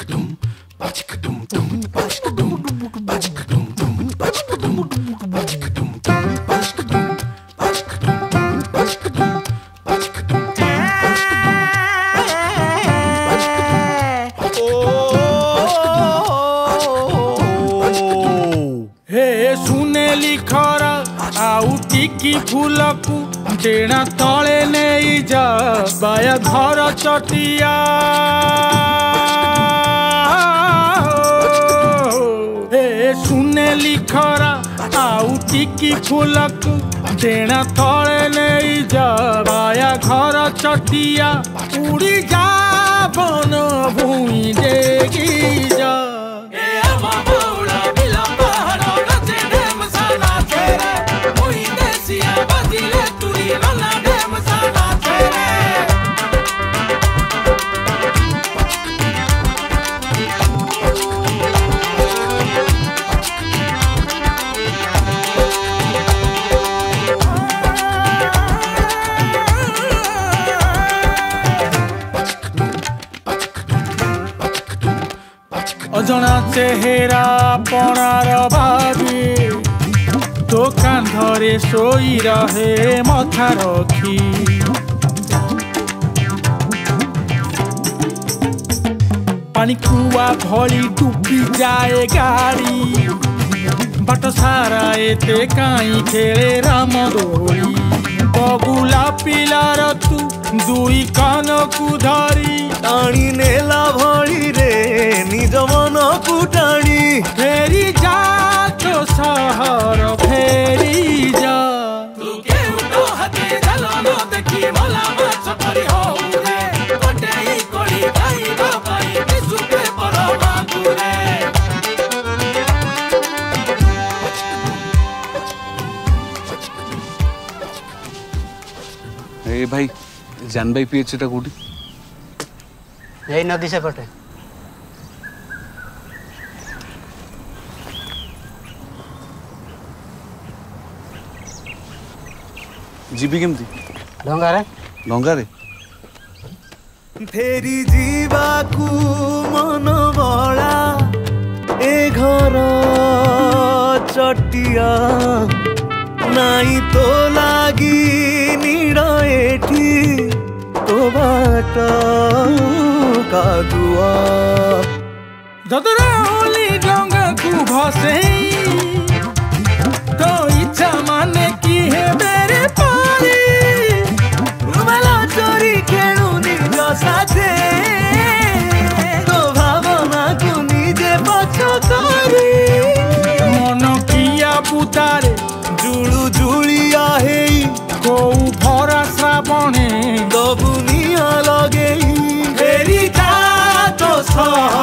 टिकी फूल को डेणा तले नहीं जा बाया घर चटिया सुने लिखरा आउ टिकी फूल को डेणा तले नहीं जा बाया घर चटिया उड़ी जा बन भूमि देगी जा अजना चेहरा पणार भाभी तो कांधरे सोई रहे मथा रखी पानी कुआ भली डूबी जाए गाड़ी बाट सारा एते काई खेले राम दोली बगुला पिलार तू दुई कान को धरी टाणी नेला भली रे निज मन को टाणी फेरी जा तो सहर फेरी जा तू के उठो हाथे चलो न देखी मला माछ परी हो रे कोटेई कोड़ी खाई बाबाई बिसुके परमा गुरे ए भाई जान भाई पीएच टा कोठी यही नदी से पटे जीबी केमती डंगारे फेरी जीवा को मन बड़ा ए घर चटिया नाई तो लागी नीड़ एठी तो बाट कादुआ ददराली डंगा को भसे तो इच्छा माने की है मेरे पारी रुमाला चोरी खेलू निज साथे तो भावना को निजे पछ करी मन किया बुतारे जुलू जुलिया है को भरा श्रावणे दबुनिया लगे फेरी जा तो